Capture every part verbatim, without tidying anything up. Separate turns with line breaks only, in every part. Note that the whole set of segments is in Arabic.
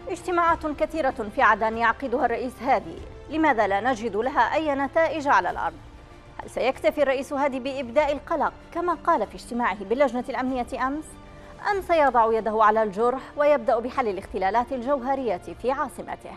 اجتماعات كثيرة في عدن يعقدها الرئيس هادي، لماذا لا نجد لها أي نتائج على الأرض؟ هل سيكتفي الرئيس هادي بإبداء القلق كما قال في اجتماعه باللجنة الأمنية أمس؟ أم سيضع يده على الجرح ويبدأ بحل الاختلالات الجوهرية في عاصمته؟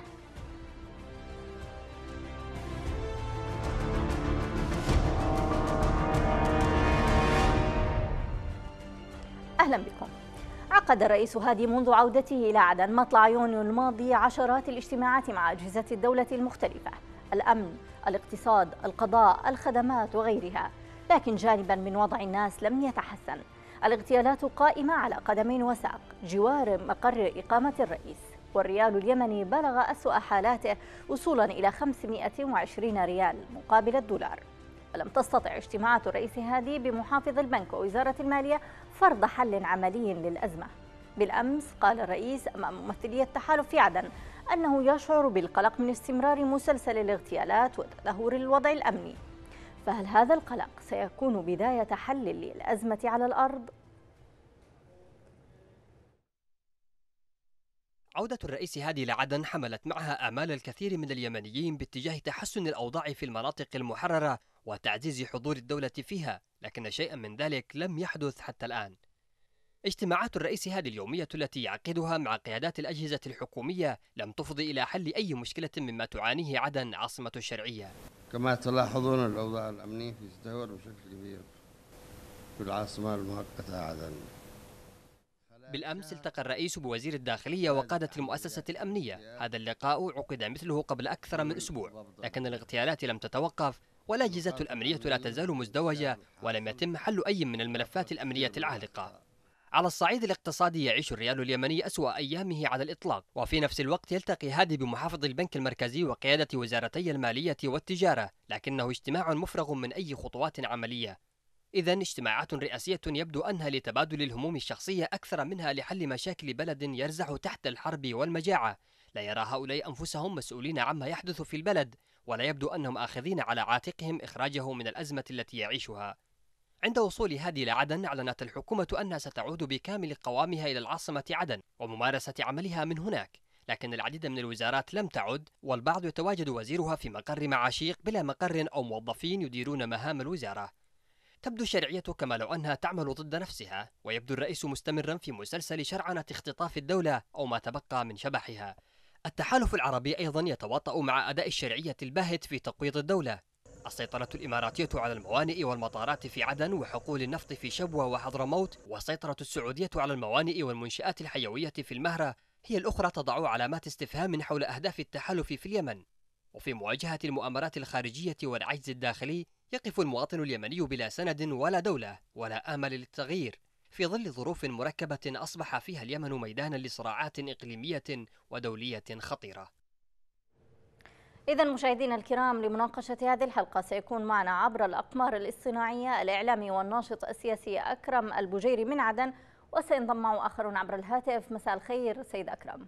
أهلا بكم. عقد الرئيس هادي منذ عودته إلى عدن مطلع يونيو الماضي عشرات الاجتماعات مع أجهزة الدولة المختلفة، الأمن، الاقتصاد، القضاء، الخدمات وغيرها، لكن جانبا من وضع الناس لم يتحسن. الاغتيالات قائمة على قدمين وساق جوار مقر إقامة الرئيس، والريال اليمني بلغ أسوأ حالاته وصولا إلى خمسمائة وعشرين ريال مقابل الدولار. ولم تستطع اجتماعات الرئيس هادي بمحافظ البنك ووزارة المالية فرض حل عملي للأزمة. بالأمس قال الرئيس أمام ممثلي التحالف في عدن أنه يشعر بالقلق من استمرار مسلسل الاغتيالات وتدهور الوضع الأمني، فهل هذا القلق سيكون بداية حل للأزمة على الأرض؟
عودة الرئيس هادي لعدن حملت معها آمال الكثير من اليمنيين باتجاه تحسن الأوضاع في المناطق المحررة وتعزيز حضور الدولة فيها، لكن شيئا من ذلك لم يحدث حتى الآن. اجتماعات الرئيس هادي اليومية التي يعقدها مع قيادات الأجهزة الحكومية لم تفضي إلى حل أي مشكلة مما تعانيه عدن عاصمة الشرعية.
كما تلاحظون الأوضاع الأمنية في تدهور بشكل كبير في العاصمة المؤقتة عدن.
بالأمس التقى الرئيس بوزير الداخلية وقادة المؤسسة الأمنية. هذا اللقاء عقد مثله قبل أكثر من أسبوع، لكن الاغتيالات لم تتوقف والأجهزة الأمنية لا تزال مزدوجة ولم يتم حل أي من الملفات الأمنية العالقة. على الصعيد الاقتصادي يعيش الريال اليمني أسوأ أيامه على الإطلاق، وفي نفس الوقت يلتقي هادي بمحافظ البنك المركزي وقيادة وزارتي المالية والتجارة، لكنه اجتماع مفرغ من أي خطوات عملية. إذن اجتماعات رئاسية يبدو أنها لتبادل الهموم الشخصية أكثر منها لحل مشاكل بلد يرزح تحت الحرب والمجاعة. لا يرى هؤلاء أنفسهم مسؤولين عما يحدث في البلد، ولا يبدو أنهم آخذين على عاتقهم إخراجه من الأزمة التي يعيشها. عند وصول هادي لعدن أعلنت الحكومة أنها ستعود بكامل قوامها إلى العاصمة عدن وممارسة عملها من هناك، لكن العديد من الوزارات لم تعد، والبعض يتواجد وزيرها في مقر معاشيق بلا مقر أو موظفين يديرون مهام الوزارة. تبدو الشرعية كما لو أنها تعمل ضد نفسها، ويبدو الرئيس مستمرا في مسلسل شرعنة اختطاف الدولة أو ما تبقى من شبحها. التحالف العربي أيضا يتواطأ مع أداء الشرعية الباهت في تقويض الدولة. السيطرة الإماراتية على الموانئ والمطارات في عدن وحقول النفط في شبوة وحضرموت، والسيطرة السعودية على الموانئ والمنشآت الحيوية في المهرة هي الأخرى تضع علامات استفهام حول أهداف التحالف في اليمن. وفي مواجهة المؤامرات الخارجية والعجز الداخلي يقف المواطن اليمني بلا سند ولا دولة ولا آمل للتغيير، في ظل ظروف مركبة أصبح فيها اليمن ميدانا لصراعات إقليمية ودولية خطيرة.
إذن مشاهدينا الكرام، لمناقشة هذه الحلقة سيكون معنا عبر الأقمار الاصطناعية الإعلامي والناشط السياسي أكرم البجيري من عدن، وسينضم معه آخرون عبر الهاتف. مساء الخير سيد أكرم.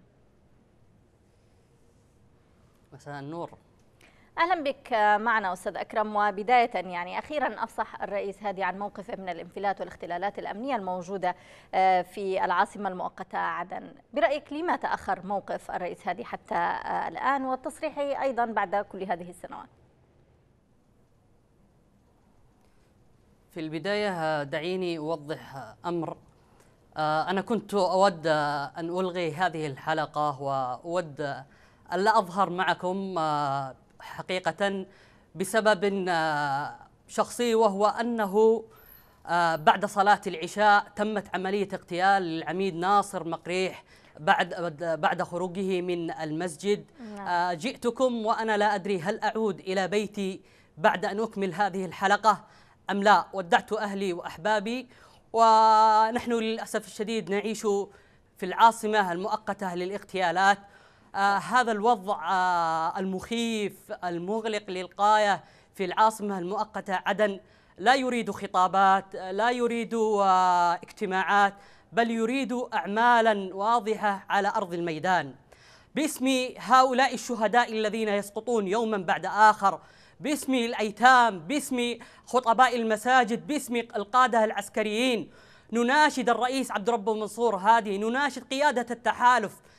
مساء النور.
أهلا بك معنا أستاذ أكرم. وبداية يعني أخيرا أفصح الرئيس هادي عن موقفه من الانفلات والاختلالات الأمنية الموجودة في العاصمة المؤقتة عدن. برأيك لما تأخر موقف الرئيس هادي حتى الآن، والتصريح أيضا بعد كل هذه السنوات؟
في البداية دعيني أوضح أمر. أنا كنت أود أن ألغي هذه الحلقة وأود أن لا أظهر معكم حقيقة بسبب شخصي، وهو أنه بعد صلاة العشاء تمت عملية اغتيال للعميد ناصر مقريح بعد بعد خروجه من المسجد. جئتكم وأنا لا أدري هل أعود إلى بيتي بعد أن أكمل هذه الحلقة أم لا. ودعت أهلي وأحبابي، ونحن للأسف الشديد نعيش في العاصمة المؤقتة للاغتيالات. آه هذا الوضع آه المخيف المغلق للغاية في العاصمة المؤقتة عدن لا يريد خطابات، لا يريد آه اجتماعات، بل يريد أعمالا واضحة على أرض الميدان باسم هؤلاء الشهداء الذين يسقطون يوما بعد آخر، باسم الأيتام، باسم خطباء المساجد، باسم القادة العسكريين. نناشد الرئيس عبد ربه منصور هادي، نناشد قيادة التحالف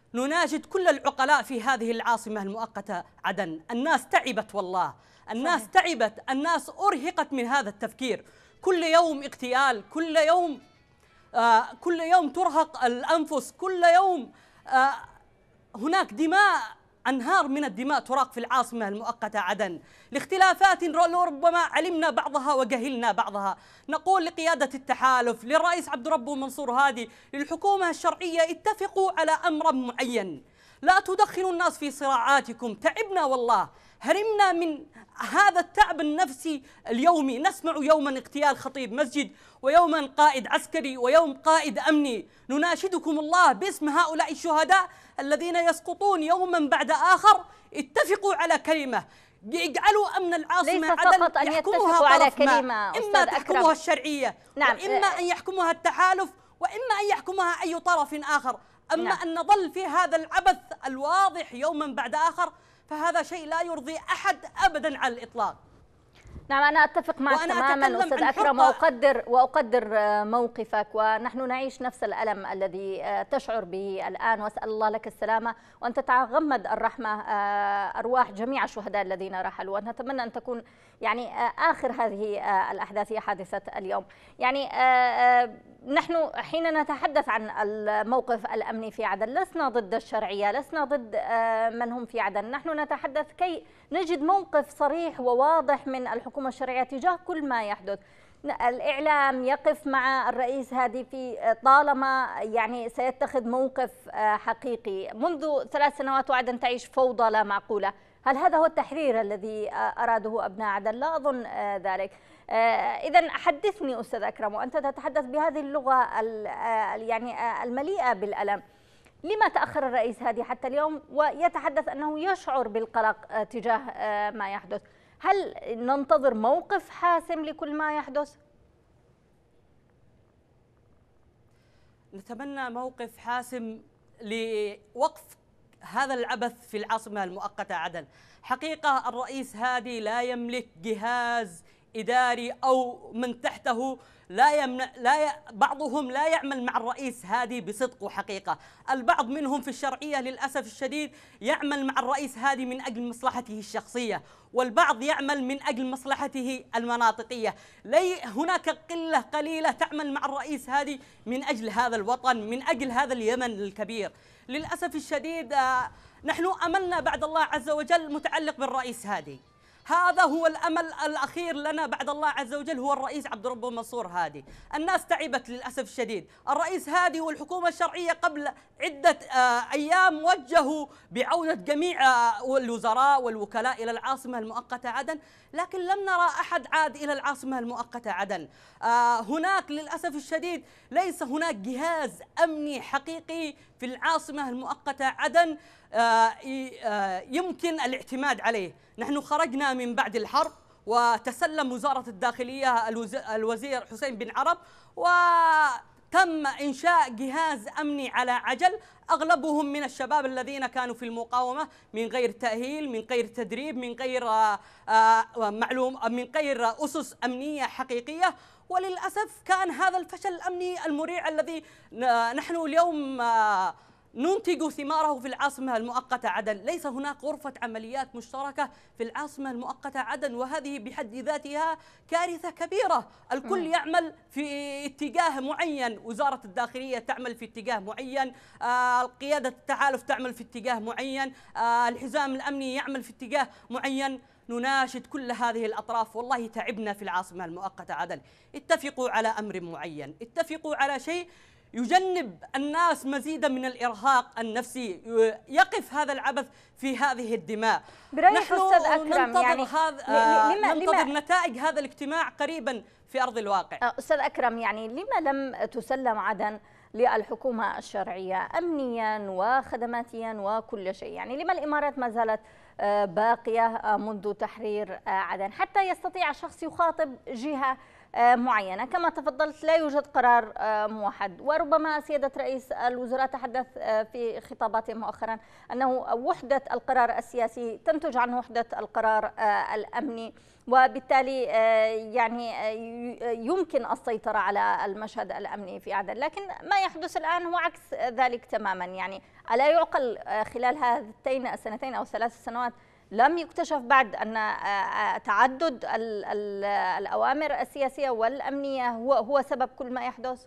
نناشد كل العقلاء في هذه العاصمة المؤقتة عدن. الناس تعبت والله، الناس صحيح. تعبت، الناس أرهقت من هذا التفكير. كل يوم اغتيال، كل يوم آه كل يوم ترهق الأنفس، كل يوم آه هناك دماء، أنهار من الدماء تراق في العاصمة المؤقتة عدن لاختلافات ربما علمنا بعضها وجهلنا بعضها. نقول لقيادة التحالف، للرئيس عبد ربه منصور هادي، للحكومة الشرعية، اتفقوا على أمر معين، لا تدخلوا الناس في صراعاتكم. تعبنا والله، هرمنا من هذا التعب النفسي اليومي. نسمع يوما اغتيال خطيب مسجد، ويوما قائد عسكري، ويوم قائد أمني. نناشدكم الله باسم هؤلاء الشهداء الذين يسقطون يوما بعد آخر، اتفقوا على كلمة، اجعلوا أمن العاصمة عدن يحكمها
على
طرف ما، إما تحكمها الشرعية،
نعم.
وإما أن يحكمها التحالف، وإما أن يحكمها أي طرف آخر. أما نعم. أن نظل في هذا العبث الواضح يوما بعد آخر، فهذا شيء لا يرضي أحد أبدا على الإطلاق.
نعم، أنا أتفق معك تماما أستاذ أكرم، وأقدر وأقدر موقفك، ونحن نعيش نفس الألم الذي تشعر به الآن، وأسأل الله لك السلامة وأن تتغمد الرحمة أرواح جميع الشهداء الذين رحلوا، ونتمنى أن تكون يعني آخر هذه الأحداث هي حادثة اليوم. يعني نحن حين نتحدث عن الموقف الأمني في عدن لسنا ضد الشرعية، لسنا ضد من هم في عدن، نحن نتحدث كي نجد موقف صريح وواضح من الحكومة الشرعية تجاه كل ما يحدث. الإعلام يقف مع الرئيس هادي في طالما يعني سيتخذ موقف حقيقي. منذ ثلاث سنوات وعدن تعيش فوضى لا معقولة. هل هذا هو التحرير الذي أراده أبناء عدن؟ لا أظن ذلك. إذا حدثني أستاذ أكرم، وأنت تتحدث بهذه اللغة يعني المليئة بالألم، لما تأخر الرئيس هادي حتى اليوم ويتحدث أنه يشعر بالقلق تجاه ما يحدث؟ هل ننتظر موقف حاسم لكل ما يحدث؟
نتمنى موقف حاسم لوقف هذا العبث في العاصمة المؤقتة عدن. حقيقة الرئيس هادي لا يملك جهاز إداري أو من تحته لا يمنع لا ي... بعضهم لا يعمل مع الرئيس هادي بصدق وحقيقة. البعض منهم في الشرعية للأسف الشديد يعمل مع الرئيس هادي من أجل مصلحته الشخصية، والبعض يعمل من أجل مصلحته المناطقية. لي هناك قلة قليلة تعمل مع الرئيس هادي من أجل هذا الوطن، من أجل هذا اليمن الكبير. للأسف الشديد نحن أملنا بعد الله عز وجل متعلق بالرئيس هادي، هذا هو الأمل الأخير لنا بعد الله عز وجل، هو الرئيس عبد ربه منصور هادي. الناس تعبت للأسف الشديد. الرئيس هادي والحكومة الشرعية قبل عدة أيام وجهوا بعودة جميع الوزراء والوكلاء إلى العاصمة المؤقتة عدن، لكن لم نرى أحد عاد إلى العاصمة المؤقتة عدن. هناك للأسف الشديد ليس هناك جهاز أمني حقيقي في العاصمة المؤقتة عدن يمكن الاعتماد عليه. نحن خرجنا من بعد الحرب وتسلم وزارة الداخلية الوزير حسين بن عرب، وتم إنشاء جهاز أمني على عجل، أغلبهم من الشباب الذين كانوا في المقاومة، من غير تأهيل، من غير تدريب، من غير معلوم، من غير أسس أمنية حقيقية. وللأسف كان هذا الفشل الأمني المريع الذي نحن اليوم ننتج ثماره في العاصمة المؤقتة عدن. ليس هناك غرفة عمليات مشتركة في العاصمة المؤقتة عدن، وهذه بحد ذاتها كارثة كبيرة. الكل يعمل في اتجاه معين، وزارة الداخلية تعمل في اتجاه معين، آه قيادة التحالف تعمل في اتجاه معين، آه الحزام الأمني يعمل في اتجاه معين. نناشد كل هذه الأطراف، والله تعبنا في العاصمة المؤقتة عدن. اتفقوا على أمر معين، اتفقوا على شيء يجنب الناس مزيدا من الإرهاق النفسي، يقف هذا العبث في هذه الدماء.
نحن أستاذ أكرم
ننتظر
يعني
هذا آه لما ننتظر لما نتائج هذا الاجتماع قريبا في أرض الواقع.
أستاذ أكرم، يعني لما لم تسلم عدن للحكومة الشرعية أمنيا وخدماتيا وكل شيء؟ يعني لما الإمارات ما زالت باقية منذ تحرير عدن حتى يستطيع الشخص يخاطب جهة معينة. كما تفضلت لا يوجد قرار موحد، وربما سيادة رئيس الوزراء تحدث في خطاباته مؤخرا أنه وحدة القرار السياسي تنتج عن وحدة القرار الأمني، وبالتالي يعني يمكن السيطرة على المشهد الأمني في عدن. لكن ما يحدث الآن هو عكس ذلك تماما. يعني ألا يعقل خلال هاتين السنتين أو ثلاث سنوات لم يكتشف بعد أن تعدد الأوامر السياسية والأمنية هو هو سبب كل ما يحدث؟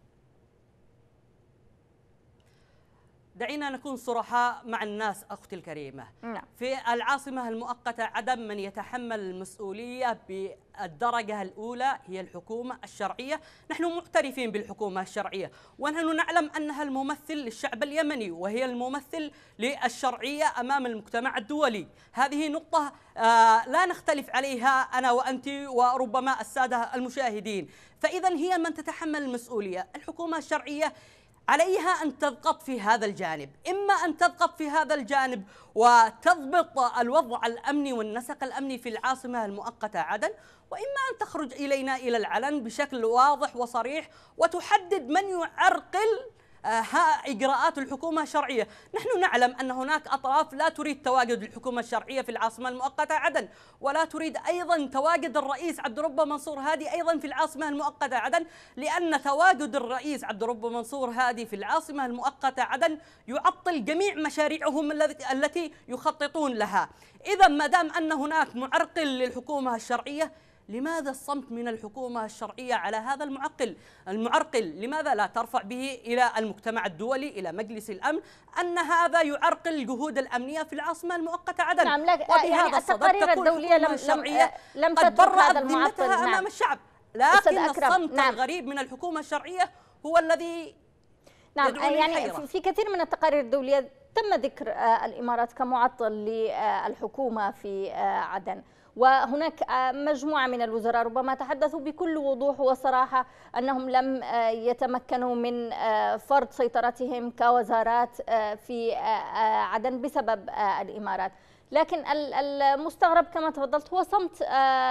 دعينا نكون صرحاء مع الناس أختي الكريمة.
نعم.
في العاصمة المؤقتة عدن من يتحمل المسؤولية بالدرجة الأولى هي الحكومة الشرعية. نحن معترفين بالحكومة الشرعية، ونحن نعلم أنها الممثل للشعب اليمني، وهي الممثل للشرعية أمام المجتمع الدولي. هذه نقطة آه لا نختلف عليها أنا وأنت وربما السادة المشاهدين. فإذا هي من تتحمل المسؤولية. الحكومة الشرعية عليها أن تضغط في هذا الجانب، إما أن تضغط في هذا الجانب وتضبط الوضع الأمني والنسق الأمني في العاصمة المؤقتة عدن، وإما أن تخرج إلينا إلى العلن بشكل واضح وصريح وتحدد من يعرقل إجراءات الحكومة الشرعية. نحن نعلم أن هناك أطراف لا تريد تواجد الحكومة الشرعية في العاصمة المؤقتة عدن، ولا تريد أيضا تواجد الرئيس عبد الرب منصور هادي أيضا في العاصمة المؤقتة عدن، لأن تواجد الرئيس عبد الرب منصور هادي في العاصمة المؤقتة عدن يعطل جميع مشاريعهم التي يخططون لها. إذا ما دام أن هناك معرقل للحكومة الشرعية، لماذا الصمت من الحكومة الشرعية على هذا المعقل المعرقل؟ لماذا لا ترفع به إلى المجتمع الدولي، إلى مجلس الأمن، أن هذا يعرقل الجهود الأمنية في العاصمة المؤقتة عدن؟
نعم. يعني التقارير الدولية لم لم لم تترك هذا المعطل
أمام نعم. الشعب، لكن الصمت
نعم.
الغريب من الحكومة الشرعية هو الذي
نعم. يعني في كثير من التقارير الدولية تم ذكر الإمارات كمعطل للحكومة في عدن، وهناك مجموعة من الوزراء ربما تحدثوا بكل وضوح وصراحة أنهم لم يتمكنوا من فرض سيطرتهم كوزارات في عدن بسبب الإمارات. لكن المستغرب كما تفضلت هو صمت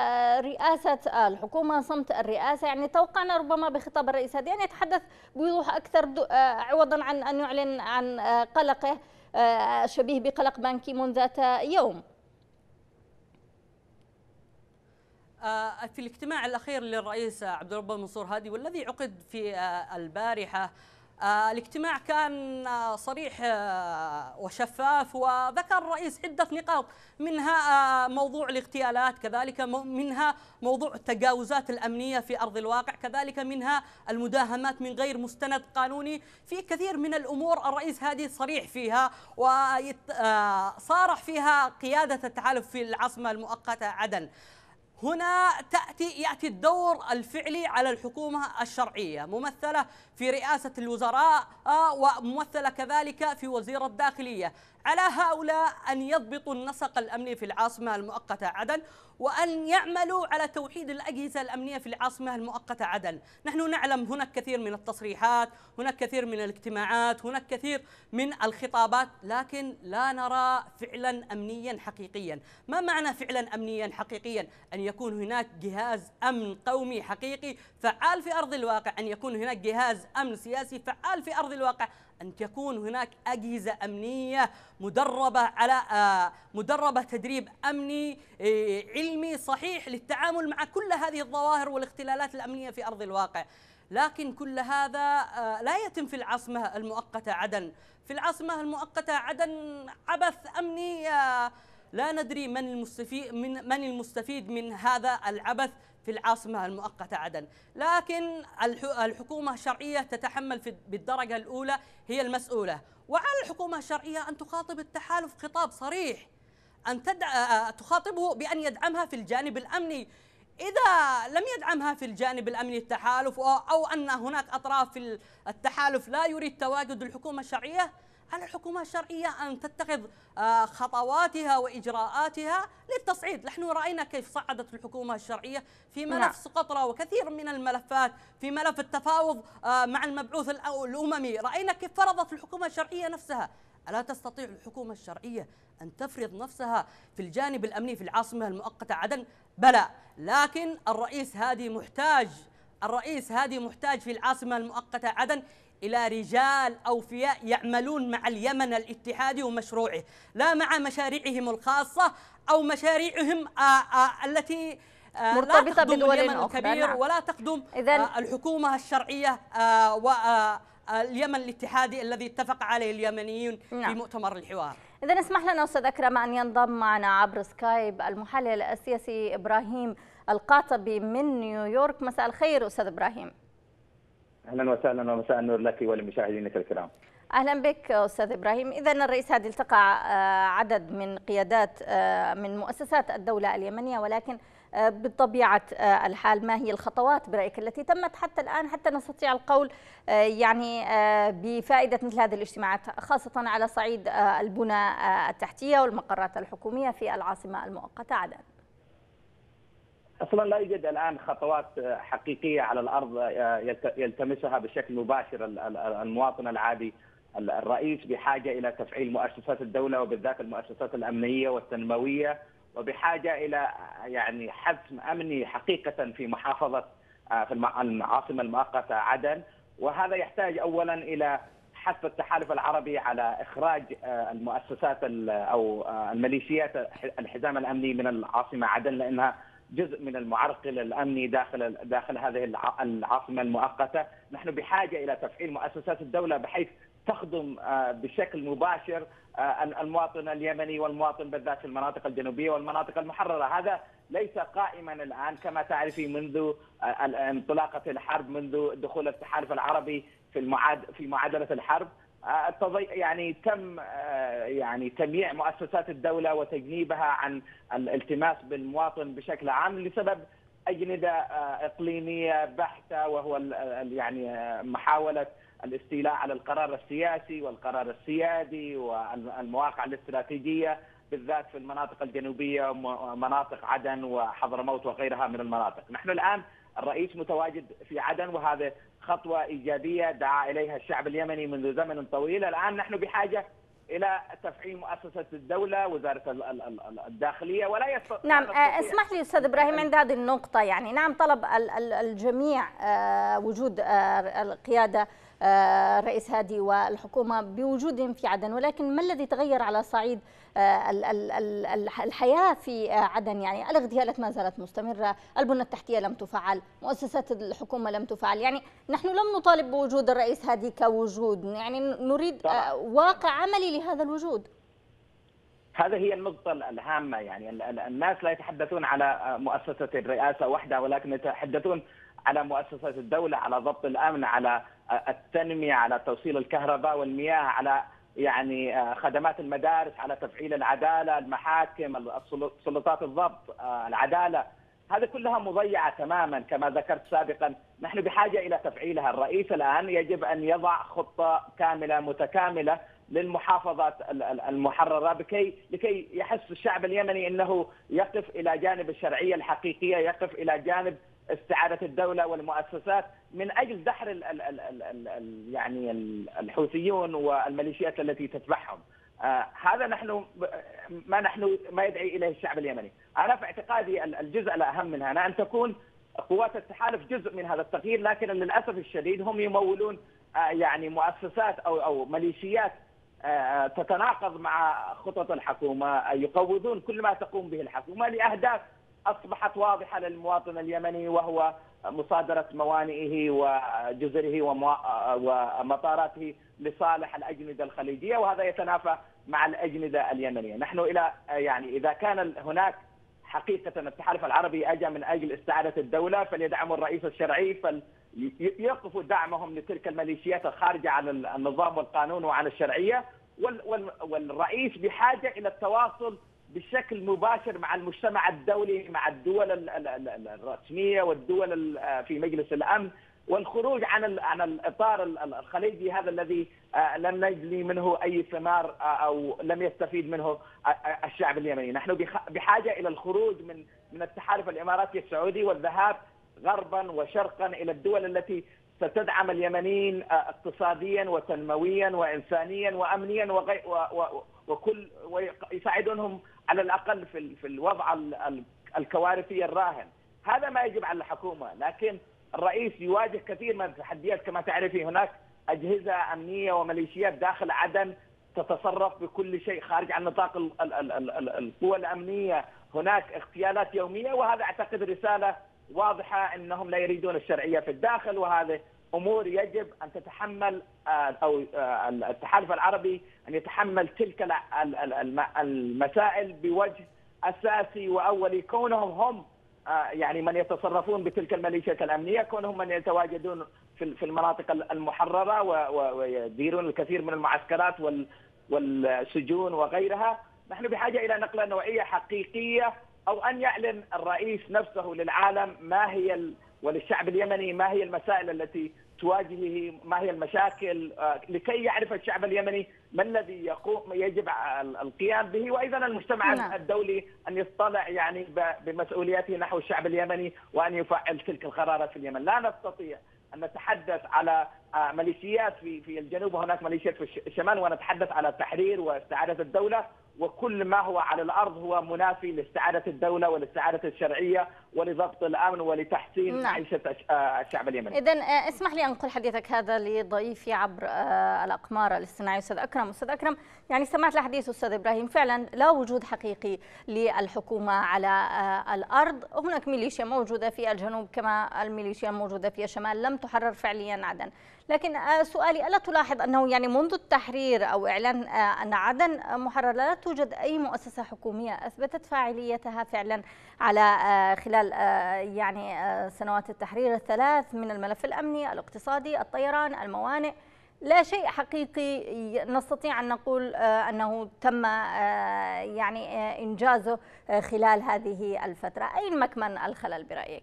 رئاسة الحكومة، صمت الرئاسة. يعني توقعنا ربما بخطاب الرئيس هادي أن يتحدث بوضوح أكثر عوضا عن أن يعلن عن قلقه شبيه بقلق بان كي-مون ذات يوم.
في الاجتماع الأخير للرئيس عبد الرب منصور هادي والذي عقد في البارحة، الاجتماع كان صريح وشفاف، وذكر الرئيس عدة نقاط، منها موضوع الاغتيالات، كذلك منها موضوع التجاوزات الأمنية في أرض الواقع، كذلك منها المداهمات من غير مستند قانوني. في كثير من الأمور الرئيس هادي صريح فيها وصارح فيها قيادة التحالف في العاصمة المؤقتة عدن. هنا تأتي يأتي الدور الفعلي على الحكومة الشرعية، ممثلة في رئاسة الوزراء وممثلة كذلك في وزير الداخلية. على هؤلاء أن يضبطوا النسق الأمني في العاصمة المؤقتة عدن، وأن يعملوا على توحيد الأجهزة الأمنية في العاصمة المؤقتة عدن. نحن نعلم هناك كثير من التصريحات، هناك كثير من الاجتماعات، هناك كثير من الخطابات، لكن لا نرى فعلا أمنيا حقيقيا. ما معنى فعلا أمنيا حقيقيا؟ أن يكون هناك جهاز أمن قومي حقيقي فعال في أرض الواقع، أن يكون هناك جهاز أمن سياسي فعال في أرض الواقع، أن تكون هناك أجهزة أمنية مدربة على مدربة تدريب أمني علمي صحيح للتعامل مع كل هذه الظواهر والاختلالات الأمنية في أرض الواقع. لكن كل هذا لا يتم في العاصمة المؤقتة عدن. في العاصمة المؤقتة عدن عبث أمني لا ندري من المستفيد من من المستفيد من هذا العبث في العاصمة المؤقتة عدن. لكن الحكومة الشرعية تتحمل في بالدرجة الأولى، هي المسؤولة، وعلى الحكومة الشرعية أن تخاطب التحالف خطاب صريح، أن تدع... تخاطبه بأن يدعمها في الجانب الأمني. إذا لم يدعمها في الجانب الأمني التحالف، أو أن هناك أطراف في التحالف لا يريد تواجد الحكومة الشرعية، على الحكومة الشرعية أن تتخذ خطواتها وإجراءاتها للتصعيد. نحن رأينا كيف صعدت الحكومة الشرعية في ملف سقطرى وكثير من الملفات، في ملف التفاوض مع المبعوث الأممي، رأينا كيف فرضت الحكومة الشرعية نفسها. ألا تستطيع الحكومة الشرعية أن تفرض نفسها في الجانب الأمني في العاصمة المؤقتة عدن؟ بلى، لكن الرئيس هادي محتاج الرئيس هادي محتاج في العاصمة المؤقتة عدن إلى رجال أوفياء يعملون مع اليمن الاتحادي ومشروعه، لا مع مشاريعهم الخاصة أو مشاريعهم آآ آآ التي
مرتبطة بدول أخرى.
الكبير
نعم.
ولا تخدم
إذن
الحكومة الشرعية واليمن الاتحادي الذي اتفق عليه اليمنيون في
نعم.
مؤتمر الحوار.
إذن اسمح لنا أستاذ أكرم أن ينضم معنا عبر سكايب المحلل السياسي إبراهيم القاطبي من نيويورك. مساء الخير أستاذ إبراهيم.
اهلا وسهلا ومساء النور لك ولمشاهدينك الكرام.
اهلا بك استاذ ابراهيم. اذا الرئيس هادي التقى عدد من قيادات من مؤسسات الدوله اليمنيه، ولكن بطبيعه الحال ما هي الخطوات برايك التي تمت حتى الان حتى نستطيع القول يعني بفائده مثل هذه الاجتماعات، خاصه على صعيد البنى التحتيه والمقرات الحكوميه في العاصمه المؤقته عدن؟
اصلا لا يوجد الان خطوات حقيقيه على الارض يلتمسها بشكل مباشر المواطن العادي. الرئيس بحاجه الى تفعيل مؤسسات الدوله وبالذات المؤسسات الامنيه والتنمويه، وبحاجه الى يعني حزم امني حقيقه في محافظه في العاصمه المؤقته عدن، وهذا يحتاج اولا الى حث التحالف العربي على اخراج المؤسسات او الميليشيات الحزام الامني من العاصمه عدن، لانها جزء من المعرقل الامني داخل داخل هذه العاصمه المؤقته. نحن بحاجه الى تفعيل مؤسسات الدوله بحيث تخدم بشكل مباشر المواطن اليمني والمواطن بالذات في المناطق الجنوبيه والمناطق المحرره. هذا ليس قائما الان كما تعرفي منذ انطلاقه الحرب، منذ دخول التحالف العربي في المعاد في معادله الحرب. يعني تم يعني تمييع مؤسسات الدولة وتجنيبها عن الالتماس بالمواطن بشكل عام لسبب أجندة إقليمية بحتة، وهو يعني محاولة الاستيلاء على القرار السياسي والقرار السيادي والمواقع الاستراتيجية بالذات في المناطق الجنوبية ومناطق عدن وحضرموت وغيرها من المناطق. نحن الآن الرئيس متواجد في عدن، وهذا خطوة إيجابية دعا إليها الشعب اليمني منذ زمن طويل. الآن نحن بحاجة إلى تفعيل مؤسسة الدولة، وزارة الداخلية، ولا يستطيع.
نعم، اسمح لي أستاذ إبراهيم عند هذه النقطة، يعني نعم طلب الجميع وجود القيادة الرئيس هادي والحكومة بوجودهم في عدن، ولكن ما الذي تغير على صعيد الحياة في عدن؟ يعني الاغتيالات ما زالت مستمرة، البنى التحتية لم تفعل، مؤسسات الحكومة لم تفعل. يعني نحن لم نطالب بوجود الرئيس هادي كوجود، يعني نريد واقع عملي لهذا الوجود.
هذه هي النقطة الهامة. يعني الناس لا يتحدثون على مؤسسة الرئاسة وحدها، ولكن يتحدثون على مؤسسة الدولة، على ضبط الأمن، على التنمية، على توصيل الكهرباء والمياه، على يعني خدمات المدارس، على تفعيل العدالة، المحاكم، سلطات الضبط، العدالة. هذه كلها مضيعة تماما كما ذكرت سابقا. نحن بحاجة إلى تفعيلها. الرئيس الآن يجب أن يضع خطة كاملة متكاملة للمحافظات المحررة بكي لكي يحس الشعب اليمني أنه يقف إلى جانب الشرعية الحقيقية، يقف إلى جانب استعادة الدولة والمؤسسات من أجل دحر ال ال ال ال ال يعني الحوثيون والميليشيات التي تتبعهم. آه هذا نحن ما نحن ما يدعي إليه الشعب اليمني. أنا في اعتقادي الجزء الأهم من هنا أن تكون قوات التحالف جزء من هذا التغيير، لكن للأسف الشديد هم يمولون آه يعني مؤسسات أو أو ميليشيات آه تتناقض مع خطط الحكومة، يقوضون كل ما تقوم به الحكومة لأهداف أصبحت واضحة للمواطن اليمني، وهو مصادرة موانئه وجزره ومطاراته لصالح الأجندة الخليجية، وهذا يتنافى مع الأجندة اليمنية. نحن إلى يعني إذا كان هناك حقيقة التحالف العربي أجى من أجل استعادة الدولة فليدعموا الرئيس الشرعي، فليقفوا دعمهم لتلك الميليشيات الخارجة عن النظام والقانون وعن الشرعية. والرئيس بحاجة إلى التواصل بشكل مباشر مع المجتمع الدولي، مع الدول الرسمية والدول في مجلس الأمن، والخروج عن عن الإطار الخليجي هذا الذي لم نجني منه أي ثمار أو لم يستفيد منه الشعب اليمني. نحن بحاجة إلى الخروج من من التحالف الإماراتي السعودي والذهاب غربا وشرقا إلى الدول التي ستدعم اليمنيين اقتصاديا وتنمويا وإنسانيا وأمنيا وغي وكل ويساعدونهم على الأقل في في الوضع الكوارثي الراهن. هذا ما يجب على الحكومة، لكن الرئيس يواجه كثير من التحديات. كما تعرفي هناك أجهزة أمنية وميليشيات داخل عدن تتصرف بكل شيء خارج عن نطاق القوى الأمنية. هناك اغتيالات يومية، وهذا أعتقد رسالة واضحة أنهم لا يريدون الشرعية في الداخل، وهذه أمور يجب أن تتحمل أو التحالف العربي أن يتحمل تلك المسائل بوجه أساسي وأولي، كونهم هم يعني من يتصرفون بتلك الميليشيات الأمنية، كونهم من يتواجدون في المناطق المحررة ويديرون الكثير من المعسكرات والسجون وغيرها. نحن بحاجة إلى نقلة نوعية حقيقية، أو أن يعلن الرئيس نفسه للعالم ما هي وللشعب اليمني ما هي المسائل التي تواجهه، ما هي المشاكل، لكي يعرف الشعب اليمني ما الذي يقوم يجب القيام به، وأيضا المجتمع نعم. الدولي أن يطلع يعني بمسؤولياته نحو الشعب اليمني وأن يفعل تلك القرارات في اليمن. لا نستطيع أن نتحدث على ميليشيات في في الجنوب وهناك ميليشيات في الشمال ونتحدث على التحرير واستعادة الدولة، وكل ما هو على الأرض هو منافي لاستعادة الدولة ولاستعادة الشرعية ولضبط الأمن ولتحسين نعم. معيشة الشعب اليمني.
إذن اسمح لي أنقل حديثك هذا لضيفي عبر الأقمار الاصطناعي أستاذ أكرم. أستاذ أكرم، يعني سمعت لحديث أستاذ إبراهيم، فعلا لا وجود حقيقي للحكومة على الأرض. هناك ميليشيا موجودة في الجنوب كما الميليشيا الموجودة في الشمال، لم تحرر فعليا عدن. لكن سؤالي، ألا تلاحظ أنه يعني منذ التحرير أو إعلان أن عدن محرر لا توجد أي مؤسسة حكومية أثبتت فاعليتها فعلا على خلال يعني سنوات التحرير الثلاث من الملف الأمني، الاقتصادي، الطيران، الموانئ؟ لا شيء حقيقي نستطيع أن نقول أنه تم يعني إنجازه خلال هذه الفترة. أين مكمن الخلل برأيك؟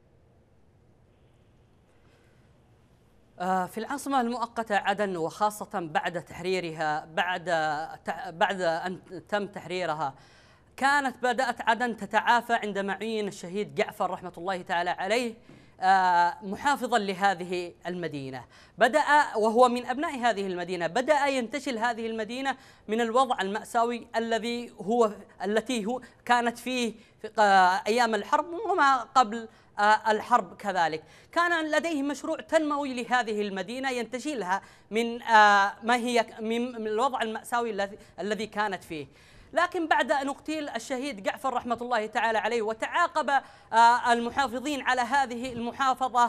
في العاصمة المؤقتة عدن، وخاصة بعد تحريرها، بعد بعد أن تم تحريرها، كانت بدأت عدن تتعافى عندما عين الشهيد جعفر رحمة الله تعالى عليه محافظا لهذه المدينة. بدأ وهو من أبناء هذه المدينة، بدأ ينتشل هذه المدينة من الوضع المأساوي الذي هو التي هو كانت فيه في أيام الحرب وما قبل الحرب. كذلك كان لديه مشروع تنموي لهذه المدينة ينتشلها من ما هي من الوضع المأساوي الذي الذي كانت فيه. لكن بعد أن اغتيل الشهيد جعفر رحمة الله تعالى عليه وتعاقب المحافظين على هذه المحافظة،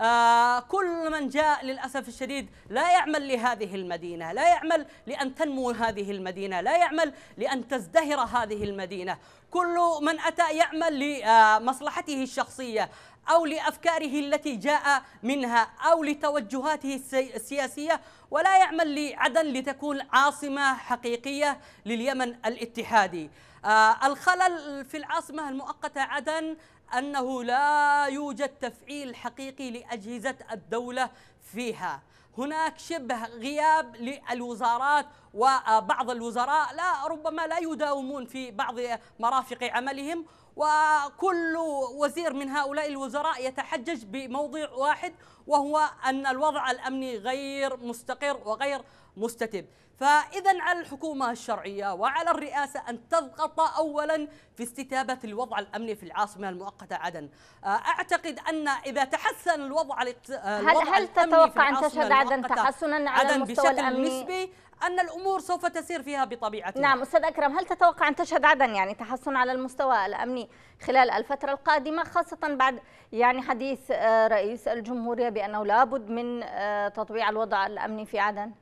كل من جاء للأسف الشديد لا يعمل لهذه المدينة، لا يعمل لأن تنمو هذه المدينة، لا يعمل لأن تزدهر هذه المدينة. كل من أتى يعمل لمصلحته الشخصية أو لأفكاره التي جاء منها أو لتوجهاته السياسية، ولا يعمل لعدن لتكون عاصمة حقيقية لليمن الاتحادي. آه الخلل في العاصمة المؤقتة عدن أنه لا يوجد تفعيل حقيقي لأجهزة الدولة فيها. هناك شبه غياب للوزارات، وبعض الوزراء لا ربما لا يداومون في بعض مرافق عملهم، وكل وزير من هؤلاء الوزراء يتحجج بموضوع واحد، وهو أن الوضع الأمني غير مستقر وغير مستتب. فإذا على الحكومة الشرعية وعلى الرئاسة أن تضغط أولا في استتابة الوضع الأمني في العاصمة المؤقتة عدن. أعتقد أن إذا تحسن الوضع, الوضع
هل, هل تتوقع أن تشهد عدن تحسنا على المستوى الأمني
نسبي، أن الأمور سوف تسير فيها بطبيعتها؟
نعم أستاذ أكرم، هل تتوقع أن تشهد عدن يعني تحسن على المستوى الأمني خلال الفترة القادمة، خاصة بعد يعني حديث رئيس الجمهورية بأنه لابد من تطبيع الوضع الأمني في عدن؟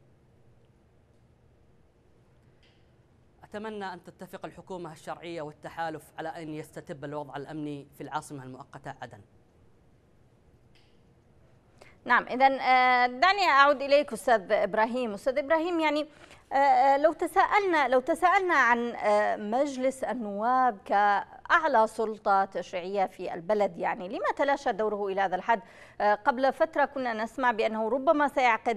أتمنى أن تتفق الحكومة الشرعية والتحالف على أن يستتب الوضع الأمني في العاصمة المؤقتة عدن.
نعم، إذا دعني أعود إليك أستاذ إبراهيم. أستاذ إبراهيم، يعني لو تساءلنا لو تساءلنا عن مجلس النواب كأعلى سلطة تشريعية في البلد، يعني لما تلاشى دوره إلى هذا الحد؟ قبل فترة كنا نسمع بأنه ربما سيعقد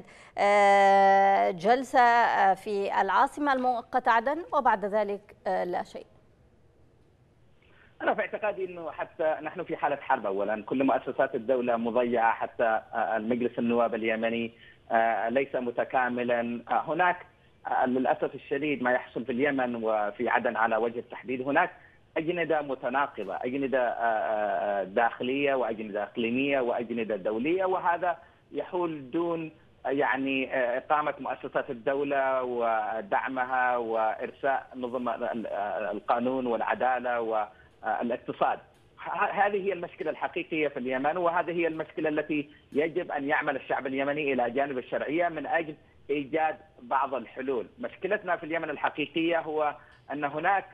جلسة في العاصمة المؤقتة عدن، وبعد ذلك لا شيء.
أنا في اعتقادي أنه حتى نحن في حالة حرب. أولا كل مؤسسات الدولة مضيعة، حتى المجلس النواب اليمني ليس متكاملا. هناك للأسف الشديد ما يحصل في اليمن وفي عدن على وجه التحديد، هناك أجندة متناقضة، أجندة داخلية وأجندة إقليمية وأجندة دولية، وهذا يحول دون يعني إقامة مؤسسات الدولة ودعمها وإرساء نظم القانون والعدالة والاقتصاد. هذه هي المشكلة الحقيقية في اليمن، وهذه هي المشكلة التي يجب أن يعمل الشعب اليمني إلى جانب الشرعية من أجل إيجاد بعض الحلول. مشكلتنا في اليمن الحقيقية هو أن هناك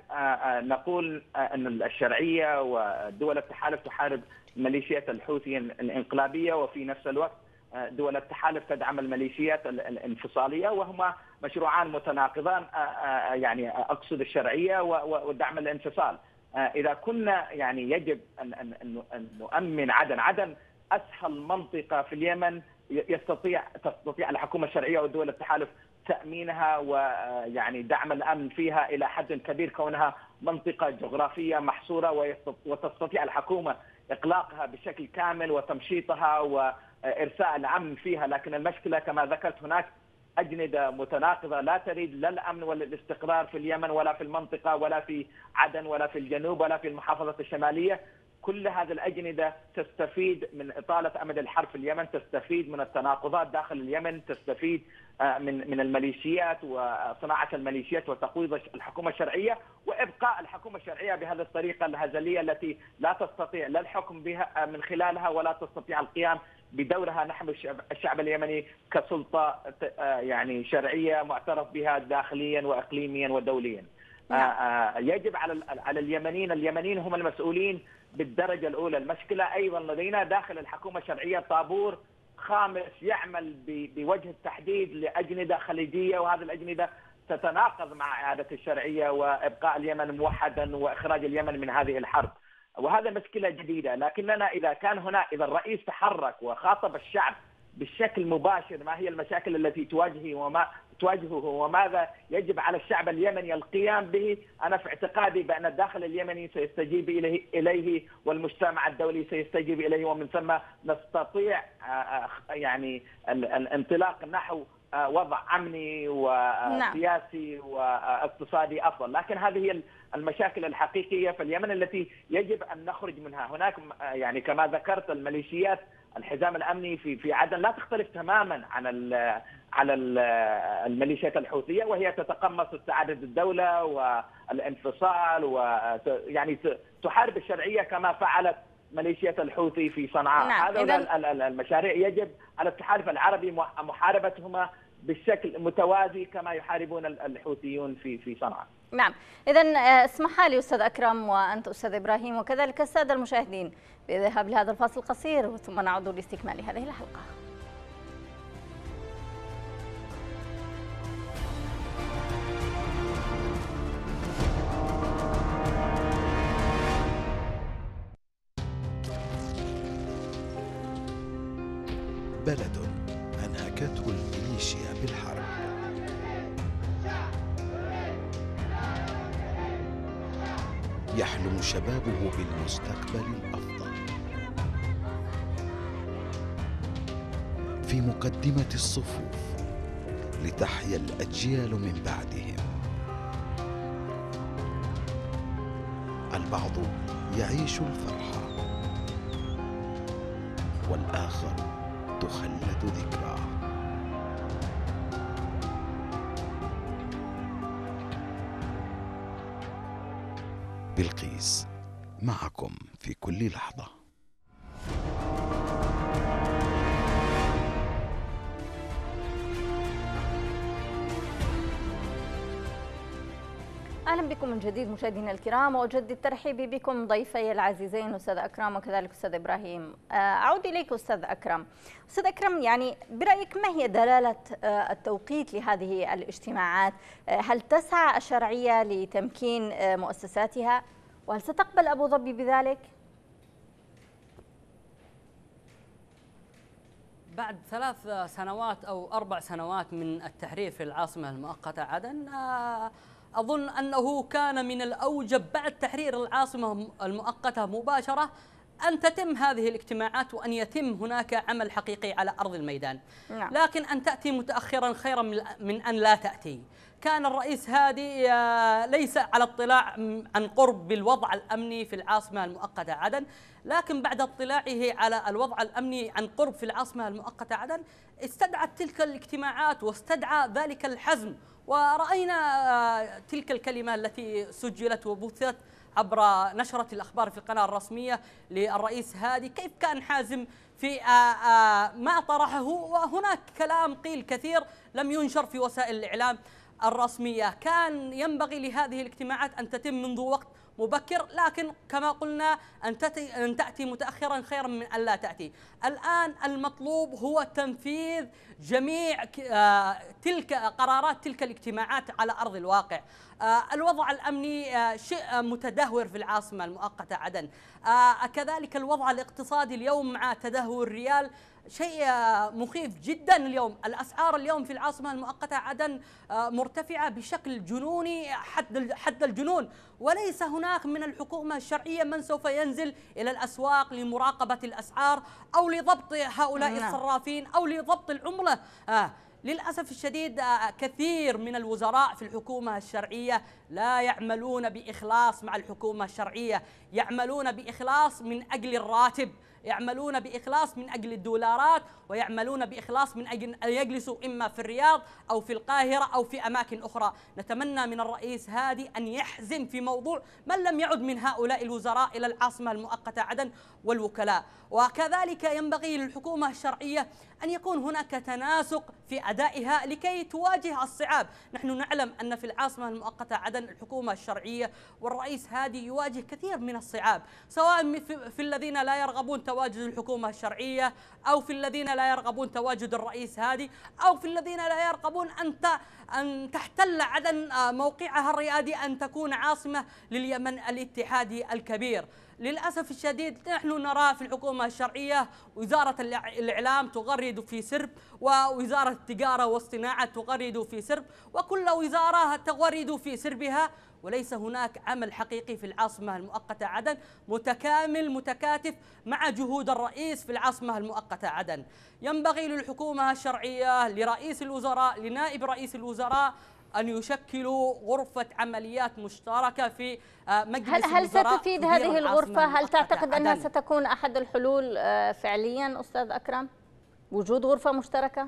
نقول أن الشرعية ودول التحالف تحارب ميليشيات الحوثي الانقلابية، وفي نفس الوقت دول التحالف تدعم الميليشيات الانفصالية، وهما مشروعان متناقضان، يعني أقصد الشرعية ودعم الانفصال. إذا كنا يعني يجب أن أن نؤمن عدن، عدن أسهل منطقة في اليمن يستطيع تستطيع الحكومة الشرعية ودول التحالف تأمينها ويعني دعم الأمن فيها إلى حد كبير، كونها منطقة جغرافية محصورة، وتستطيع الحكومة إغلاقها بشكل كامل وتمشيطها وإرساء الأمن فيها. لكن المشكلة كما ذكرت هناك أجندة متناقضة لا تريد لا الأمن ولا الاستقرار في اليمن ولا في المنطقة ولا في عدن ولا في الجنوب ولا في المحافظة الشمالية. كل هذه الأجندة تستفيد من إطالة أمد الحرب في اليمن، تستفيد من التناقضات داخل اليمن، تستفيد من من الميليشيات وصناعة الميليشيات وتقويض الحكومة الشرعية وإبقاء الحكومة الشرعية بهذه الطريقة الهزلية التي لا تستطيع لا الحكم بها من خلالها ولا تستطيع القيام بدورها نحو الشعب اليمني كسلطة يعني شرعية معترف بها داخليا وإقليميا ودوليا. نعم. يجب على على اليمنيين اليمنيين هم المسؤولين بالدرجة الأولى. المشكلة أيضا لدينا داخل الحكومة الشرعية طابور خامس يعمل بوجه التحديد لأجندة خليجية، وهذه الأجندة تتناقض مع إعادة الشرعية وإبقاء اليمن موحدا وإخراج اليمن من هذه الحرب، وهذا مشكلة جديدة. لكننا إذا كان هنا إذا الرئيس تحرك وخاطب الشعب بشكل مباشر ما هي المشاكل التي تواجهه وما تواجهه وماذا يجب على الشعب اليمني القيام به، أنا في اعتقادي بأن الداخل اليمني سيستجيب إليه, إليه والمجتمع الدولي سيستجيب إليه، ومن ثم نستطيع يعني الانطلاق نحو وضع أمني وسياسي واقتصادي أفضل. لكن هذه هي المشاكل الحقيقية في اليمن التي يجب أن نخرج منها. هناك يعني كما ذكرت الميليشيات الحزام الأمني في في عدن لا تختلف تماما عن ال على الميليشيات الحوثية، وهي تتقمص استعادة الدولة والانفصال ويعني تحارب الشرعية كما فعلت ميليشيات الحوثي في صنعاء.
نعم.
هذا المشاريع يجب على التحالف العربي محاربتهما بالشكل متوازي كما يحاربون الحوثيون في في صنعاء.
نعم، إذا اسمح لي أستاذ أكرم وأنت أستاذ إبراهيم وكذلك السادة المشاهدين بالذهاب لهذا الفاصل القصير ثم نعود لاستكمال هذه الحلقة.
بلد أنهكته الميليشيا بالحرب. يحلم شبابه بالمستقبل الأفضل. في مقدمة الصفوف لتحيا الأجيال من بعدهم. البعض يعيش الفرحة والآخر تخلد ذكراه. بلقيس معكم في كل لحظة.
أهلا بكم من جديد مشاهدينا الكرام، وأجدد ترحيبي بكم ضيفي العزيزين أستاذ أكرم وكذلك أستاذ إبراهيم. أعود إليك أستاذ أكرم. أستاذ أكرم، يعني برأيك ما هي دلالة التوقيت لهذه الاجتماعات؟ هل تسعى الشرعية لتمكين مؤسساتها؟ وهل ستقبل أبو ظبي بذلك؟
بعد ثلاث سنوات أو أربع سنوات من التحرير في العاصمة المؤقتة عدن، أظن أنه كان من الأوجب بعد تحرير العاصمة المؤقتة مباشرة أن تتم هذه الاجتماعات وأن يتم هناك عمل حقيقي على أرض الميدان. نعم. لكن أن تأتي متأخرا خيرا من أن لا تأتي. كان الرئيس هادي ليس على اطلاع عن قرب بالوضع الأمني في العاصمة المؤقتة عدن، لكن بعد اطلاعه على الوضع الأمني عن قرب في العاصمة المؤقتة عدن استدعت تلك الاجتماعات واستدعى ذلك الحزم، ورأينا تلك الكلمة التي سجلت وبثت عبر نشرة الأخبار في القناة الرسمية للرئيس هادي كيف كان حازم في ما طرحه. وهناك كلام قيل كثير لم ينشر في وسائل الإعلام الرسمية. كان ينبغي لهذه الاجتماعات أن تتم منذ وقت مبكر، لكن كما قلنا أن تأتي, أن تأتي متأخرا خيرا من أن لا تأتي. الآن المطلوب هو تنفيذ جميع تلك قرارات تلك الاجتماعات على أرض الواقع. الوضع الأمني شيء متدهور في العاصمة المؤقتة عدن، كذلك الوضع الاقتصادي اليوم مع تدهور الريال شيء مخيف جدا. اليوم الأسعار اليوم في العاصمة المؤقتة عدن مرتفعة بشكل جنوني حد حد الجنون، وليس هناك من الحكومة الشرعية من سوف ينزل إلى الأسواق لمراقبة الأسعار أو لضبط هؤلاء الصرافين أو لضبط العملة. آه للأسف الشديد كثير من الوزراء في الحكومة الشرعية لا يعملون بإخلاص مع الحكومة الشرعية، يعملون بإخلاص من أجل الراتب، يعملون بإخلاص من أجل الدولارات، ويعملون بإخلاص من أجل أن يجلسوا إما في الرياض أو في القاهرة أو في أماكن أخرى. نتمنى من الرئيس هادي أن يحزم في موضوع من لم يعد من هؤلاء الوزراء إلى العاصمة المؤقتة عدن والوكلاء. وكذلك ينبغي للحكومة الشرعية أن يكون هناك تناسق في أدائها لكي تواجه الصعاب. نحن نعلم أن في العاصمة المؤقتة عدن الحكومة الشرعية والرئيس هادي يواجه كثير من الصعاب، سواء في الذين لا يرغبون تواجد الحكومة الشرعية أو في الذين لا يرغبون تواجد الرئيس هادي أو في الذين لا يرغبون أن أن تحتل عدن موقعها الرئادي أن تكون عاصمة لليمن الاتحادي الكبير. للأسف الشديد نحن نرى في الحكومة الشرعية وزارة الإعلام تغرد في سرب، ووزارة التجارة والصناعة تغرد في سرب، وكل وزارة تغرد في سربها، وليس هناك عمل حقيقي في العاصمة المؤقتة عدن متكامل متكاتف مع جهود الرئيس في العاصمة المؤقتة عدن. ينبغي للحكومة الشرعية، لرئيس الوزراء، لنائب رئيس الوزراء أن يشكلوا غرفة عمليات مشتركة في مجلس
هل
الوزراء.
هل ستفيد هذه الغرفة؟ هل تعتقد أنها ستكون أحد الحلول فعليا أستاذ أكرم وجود غرفة مشتركة؟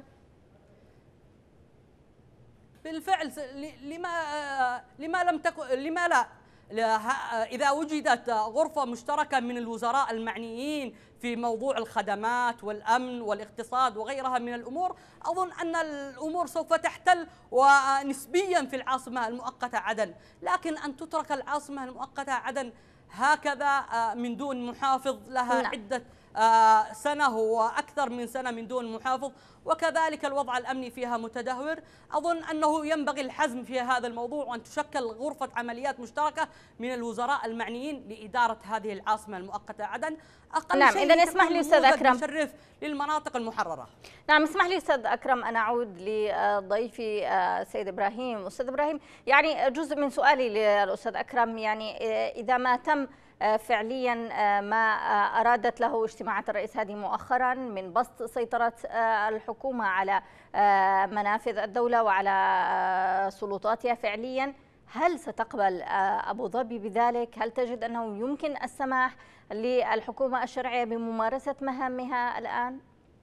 بالفعل. لما لما لم تكن لما لا إذا وجدت غرفة مشتركة من الوزراء المعنيين في موضوع الخدمات والأمن والاقتصاد وغيرها من الأمور، أظن أن الأمور سوف تحتل ونسبيا في العاصمة المؤقتة عدن. لكن أن تترك العاصمة المؤقتة عدن هكذا من دون محافظ لها لا. عدة سنة وأكثر من سنة من دون محافظ، وكذلك الوضع الأمني فيها متدهور، أظن أنه ينبغي الحزم في هذا الموضوع وأن تشكل غرفة عمليات مشتركة من الوزراء المعنيين لإدارة هذه العاصمة المؤقتة عدن. أقل
نعم،
شيء
إذن اسمح لي أستاذ أكرم
مشرف للمناطق المحررة.
نعم، اسمح لي أستاذ أكرم أن أعود لضيفي سيد إبراهيم. أستاذ إبراهيم، يعني جزء من سؤالي للأستاذ أكرم، يعني إذا ما تم فعليا ما أرادت له اجتماعات الرئيس هادي مؤخرا من بسط سيطرة الحكومة على منافذ الدولة وعلى سلطاتها فعليا، هل ستقبل أبو ظبي بذلك؟ هل تجد أنه يمكن السماح للحكومة الشرعية بممارسة مهامها الآن؟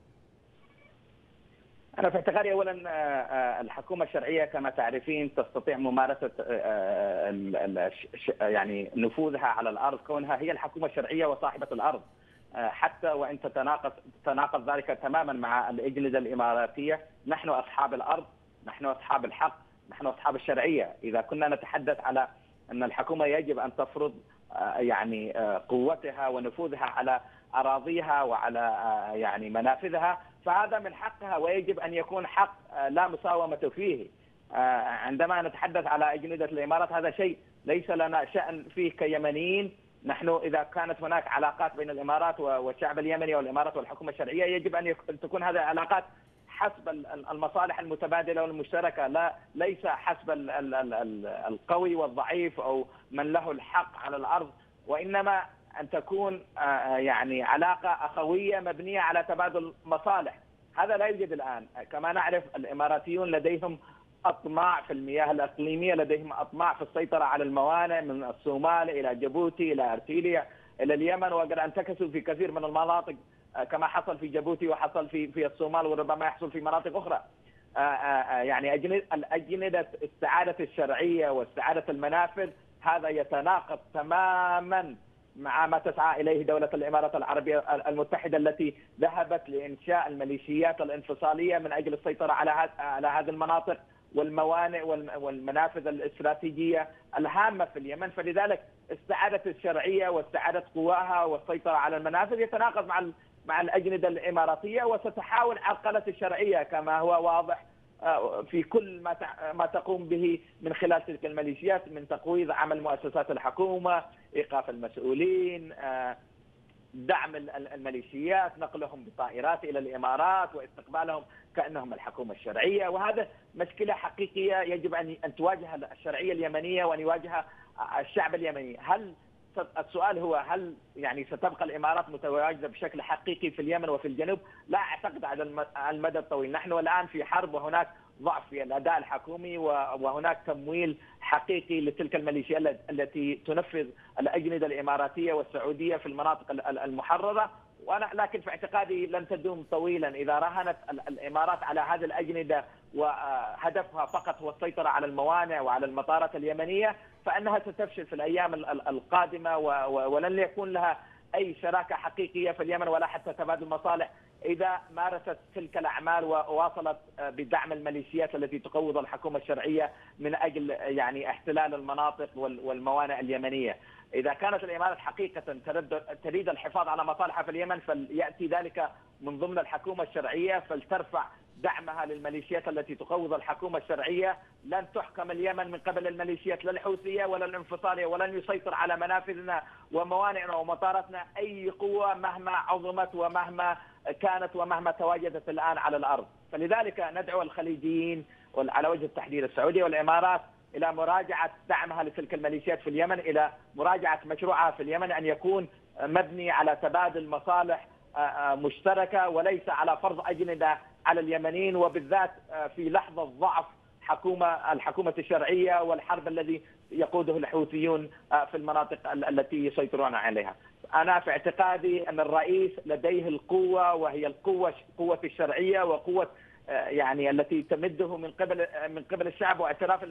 أنا في اعتقادي أولا الحكومة الشرعية كما تعرفين تستطيع ممارسة يعني نفوذها على الأرض كونها هي الحكومة الشرعية وصاحبة الأرض، حتى وإن تتناقض تتناقض ذلك تماما مع الأجندة الإماراتية. نحن أصحاب الأرض، نحن أصحاب الحق، نحن أصحاب الشرعية. إذا كنا نتحدث على أن الحكومة يجب أن تفرض يعني قوتها ونفوذها على أراضيها وعلى يعني منافذها، فهذا من حقها ويجب أن يكون حق لا مساومة فيه. عندما نتحدث على أجندة الإمارات هذا شيء ليس لنا شأن فيه كيمنيين. نحن إذا كانت هناك علاقات بين الإمارات والشعب اليمني والإمارات والحكومة الشرعية يجب أن تكون هذه العلاقات حسب المصالح المتبادلة والمشتركة، لا ليس حسب القوي والضعيف أو من له الحق على الأرض، وإنما أن تكون يعني علاقة أخوية مبنية على تبادل مصالح. هذا لا يوجد الآن. كما نعرف الإماراتيون لديهم أطماع في المياه الإقليمية، لديهم أطماع في السيطرة على الموانئ من الصومال إلى جيبوتي إلى أرتيليا إلى اليمن، وقد انتكسوا في كثير من المناطق كما حصل في جيبوتي وحصل في في الصومال وربما يحصل في مناطق أخرى. يعني الأجندة استعادة الشرعية واستعادة المنافذ هذا يتناقض تماما مع ما تسعى إليه دولة الإمارات العربية المتحدة التي ذهبت لإنشاء الميليشيات الانفصالية من أجل السيطرة على على هذه المناطق والموانئ والمنافذ الاستراتيجية الهامة في اليمن. فلذلك استعادة الشرعية واستعادة قواها والسيطرة على المنافذ يتناقض مع مع الأجندة الإماراتية، وستحاول عرقلة الشرعية كما هو واضح في كل ما ما تقوم به من خلال تلك الميليشيات من تقويض عمل مؤسسات الحكومة، إيقاف المسؤولين، دعم الميليشيات، نقلهم بطائرات إلى الإمارات واستقبالهم كأنهم الحكومة الشرعية. وهذا مشكلة حقيقية يجب أن تواجه الشرعية اليمنية وأن يواجه الشعب اليمني. هل السؤال هو هل يعني ستبقى الإمارات متواجدة بشكل حقيقي في اليمن وفي الجنوب؟ لا أعتقد على المدى الطويل. نحن الآن في حرب وهناك ضعف في الأداء الحكومي وهناك تمويل حقيقي لتلك الميليشيات التي تنفذ الأجندة الإماراتية والسعودية في المناطق المحررة. وأنا لكن في اعتقادي لن تدوم طويلا. إذا راهنت الإمارات على هذه الأجندة وهدفها فقط هو السيطرة على الموانئ وعلى المطارات اليمنية فإنها ستفشل في الأيام القادمة ولن يكون لها أي شراكة حقيقية في اليمن ولا حتى تبادل مصالح إذا مارست تلك الأعمال وواصلت بدعم الميليشيات التي تقوض الحكومة الشرعية من أجل يعني احتلال المناطق والموانئ اليمنية. إذا كانت الإمارات حقيقة تريد الحفاظ على مصالحها في اليمن فليأتي ذلك من ضمن الحكومة الشرعية، فلترفع دعمها للميليشيات التي تقوض الحكومة الشرعية. لن تحكم اليمن من قبل الميليشيات لا الحوثية ولا الانفصالية، ولن يسيطر على منافذنا وموانئنا ومطاراتنا أي قوة مهما عظمت ومهما كانت ومهما تواجدت الآن على الأرض. فلذلك ندعو الخليجيين على وجه التحديد السعودية والإمارات إلى مراجعة دعمها لتلك الميليشيات في اليمن، إلى مراجعة مشروعها في اليمن أن يكون مبني على تبادل مصالح مشتركة وليس على فرض أجندة على اليمنيين، وبالذات في لحظة ضعف حكومة الحكومة الشرعية والحرب الذي يقوده الحوثيون في المناطق التي يسيطرون عليها. أنا في اعتقادي أن الرئيس لديه القوة، وهي القوة قوة الشرعية وقوة يعني التي تمده من قبل من قبل الشعب واعتراف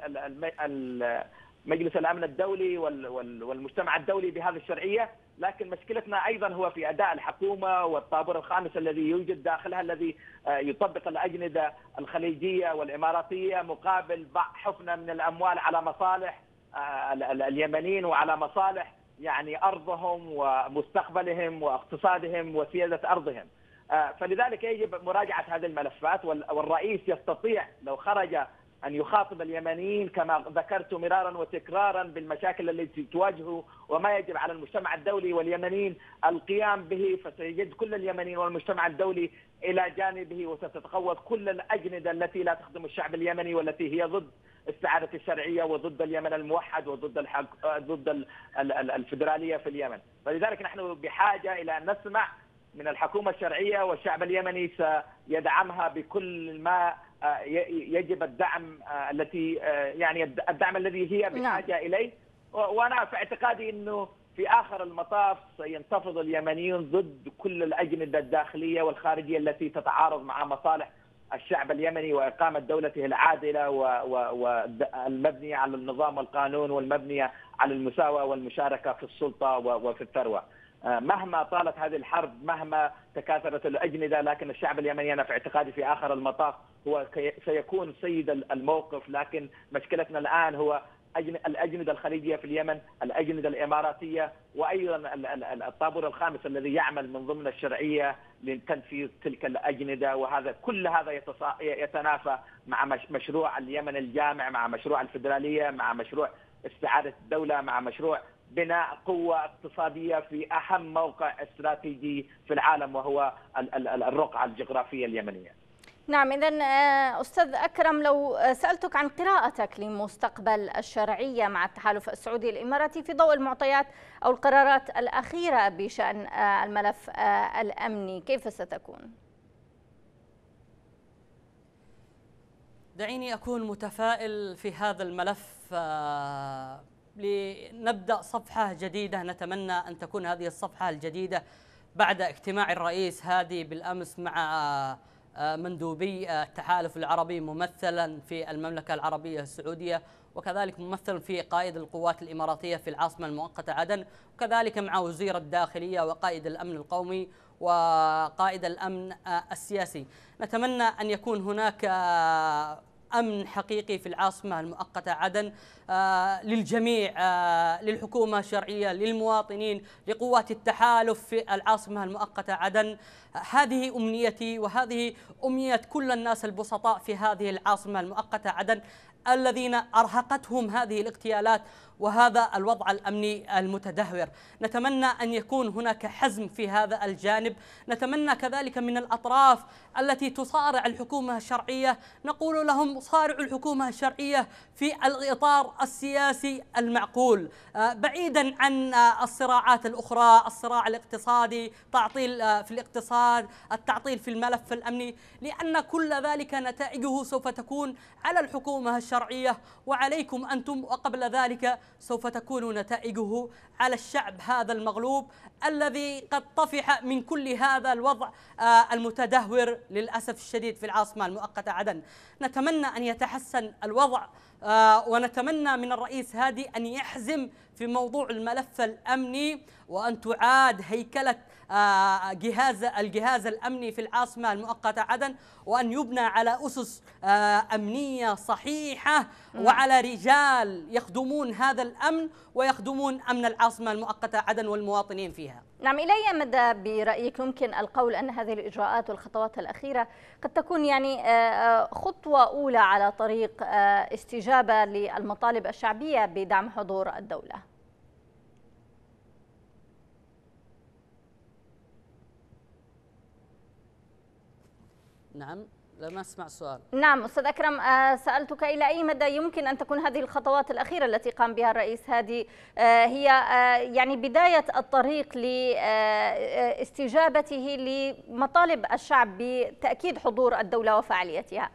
مجلس الأمن الدولي والمجتمع الدولي بهذه الشرعية. لكن مشكلتنا أيضا هو في أداء الحكومة والطابور الخامس الذي يوجد داخلها الذي يطبق الأجندة الخليجية والإماراتية مقابل حفنة من الأموال على مصالح اليمنيين وعلى مصالح يعني أرضهم ومستقبلهم واقتصادهم وسيادة أرضهم. فلذلك يجب مراجعة هذه الملفات، والرئيس يستطيع لو خرج أن يخاطب اليمنيين كما ذكرت مرارا وتكرارا بالمشاكل التي تواجهه وما يجب على المجتمع الدولي واليمنيين القيام به، فسيجد كل اليمنيين والمجتمع الدولي إلى جانبه، وستتقوض كل الأجندة التي لا تخدم الشعب اليمني والتي هي ضد استعادة الشرعية وضد اليمن الموحد وضد الحق ضد الفدرالية في اليمن. فلذلك نحن بحاجة إلى أن نسمع من الحكومة الشرعية، والشعب اليمني سيدعمها بكل ما يجب الدعم التي يعني الدعم الذي هي بحاجة إليه. وأنا في اعتقادي أنه في آخر المطاف سينتفض اليمنيون ضد كل الأجندة الداخلية والخارجية التي تتعارض مع مصالح الشعب اليمني وإقامة دولته العادلة والمبنية على النظام والقانون والمبنية على المساواة والمشاركة في السلطة وفي الثروة. مهما طالت هذه الحرب، مهما تكاثرت الأجندة، لكن الشعب اليمني أنا في اعتقادي في آخر المطاف هو سيكون سيد الموقف. لكن مشكلتنا الآن هو الأجندة الخليجية في اليمن، الأجندة الإماراتية، وأيضا الطابور الخامس الذي يعمل من ضمن الشرعية لتنفيذ تلك الأجندة. وهذا كل هذا يتنافى مع مشروع اليمن الجامع، مع مشروع الفدرالية، مع مشروع استعادة الدولة، مع مشروع بناء قوة اقتصادية في أهم موقع استراتيجي في العالم وهو الرقعة الجغرافية اليمنية.
نعم، إذن أستاذ أكرم، لو سألتك عن قراءتك لمستقبل الشرعية مع التحالف السعودي الإماراتي في ضوء المعطيات أو القرارات الأخيرة بشأن الملف الأمني، كيف ستكون؟
دعيني أكون متفائل في هذا الملف لنبدأ صفحة جديدة. نتمنى أن تكون هذه الصفحة الجديدة بعد اجتماع الرئيس هادي بالأمس مع مندوبي التحالف العربي ممثلا في المملكة العربية السعودية، وكذلك ممثلا في قائد القوات الإماراتية في العاصمة المؤقتة عدن، وكذلك مع وزير الداخلية وقائد الأمن القومي وقائد الأمن السياسي. نتمنى أن يكون هناك أمن حقيقي في العاصمة المؤقتة عدن للجميع، للحكومة الشرعية، للمواطنين، لقوات التحالف في العاصمة المؤقتة عدن. هذه أمنيتي وهذه أمنية كل الناس البسطاء في هذه العاصمة المؤقتة عدن الذين أرهقتهم هذه الاغتيالات وهذا الوضع الأمني المتدهور. نتمنى أن يكون هناك حزم في هذا الجانب. نتمنى كذلك من الأطراف التي تصارع الحكومة الشرعية، نقول لهم صارعوا الحكومة الشرعية في الإطار السياسي المعقول، بعيدا عن الصراعات الأخرى، الصراع الاقتصادي، تعطيل في الاقتصاد، التعطيل في الملف الأمني، لأن كل ذلك نتائجه سوف تكون على الحكومة الشرعية وعليكم أنتم، وقبل ذلك سوف تكون نتائجه على الشعب هذا المغلوب الذي قد طفح من كل هذا الوضع المتدهور للأسف الشديد في العاصمة المؤقتة عدن. نتمنى أن يتحسن الوضع ونتمنى من الرئيس هادي أن يحزم في موضوع الملف الأمني وأن تعاد هيكلة جهاز الجهاز الأمني في العاصمة المؤقتة عدن، وأن يبنى على أسس أمنية صحيحة وعلى رجال يخدمون هذا الأمن ويخدمون أمن العاصمة المؤقتة عدن والمواطنين فيها.
نعم، إلى أي مدى برأيك يمكن القول أن هذه الإجراءات والخطوات الأخيرة قد تكون يعني خطوة أولى على طريق استجابة للمطالب الشعبية بدعم حضور الدولة؟
نعم، لم أسمع السؤال.
نعم أستاذ أكرم، سألتك إلى أي مدى يمكن أن تكون هذه الخطوات الأخيرة التي قام بها الرئيس هادي هي يعني بداية الطريق لاستجابته لمطالب الشعب بتأكيد حضور الدولة وفعاليتها؟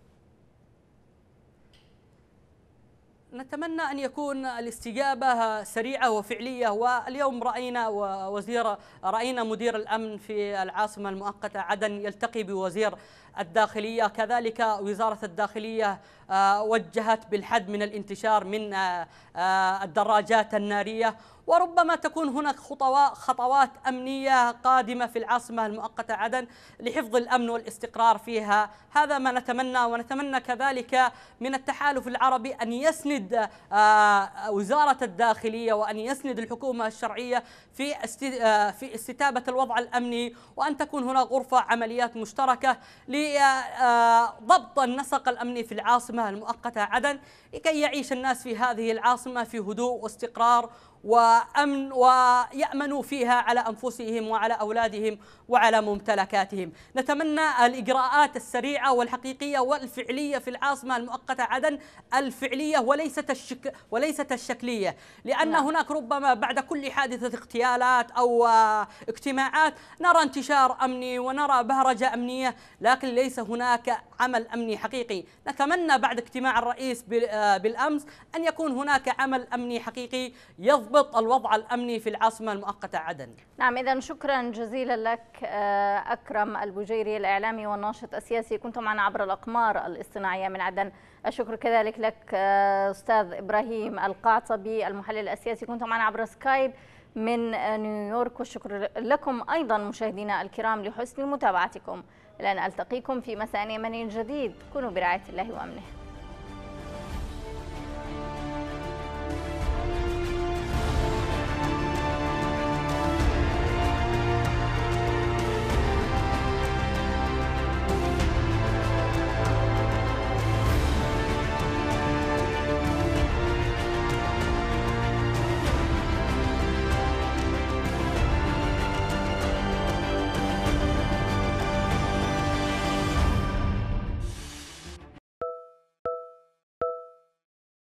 نتمنى أن يكون الاستجابة سريعة وفعلية، واليوم رأينا وزير رأينا مدير الأمن في العاصمة المؤقتة عدن يلتقي بوزير الداخلية، كذلك وزارة الداخلية وجهت بالحد من الانتشار من الدراجات النارية، وربما تكون هناك خطوات أمنية قادمة في العاصمة المؤقتة عدن لحفظ الأمن والاستقرار فيها. هذا ما نتمنى، ونتمنى كذلك من التحالف العربي أن يسند وزارة الداخلية وأن يسند الحكومة الشرعية في في استتابة الوضع الأمني، وأن تكون هناك غرفة عمليات مشتركة لضبط النسق الأمني في العاصمة المؤقتة عدن لكي يعيش الناس في هذه العاصمة في هدوء واستقرار وأمن ويأمنوا فيها على أنفسهم وعلى أولادهم وعلى ممتلكاتهم. نتمنى الإجراءات السريعة والحقيقية والفعلية في العاصمة المؤقتة عدن، الفعلية وليست الشك وليست الشكلية، لأن نعم. هناك ربما بعد كل حادثة اغتيالات أو اجتماعات نرى انتشار أمني ونرى بهرجة أمنية، لكن ليس هناك عمل أمني حقيقي. نتمنى بعد اجتماع الرئيس بالأمس أن يكون هناك عمل أمني حقيقي يضبط الوضع الأمني في العاصمة المؤقتة عدن.
نعم، إذن شكرا جزيلا لك أكرم البوجيري الإعلامي والناشط السياسي، كنت معنا عبر الأقمار الاصطناعية من عدن. الشكر كذلك لك أستاذ إبراهيم القعطبي المحلل السياسي، كنت معنا عبر سكايب من نيويورك. والشكر لكم أيضا مشاهدينا الكرام لحسن متابعتكم. لن ألتقيكم في مساء يمني جديد، كونوا برعاية الله وأمنه.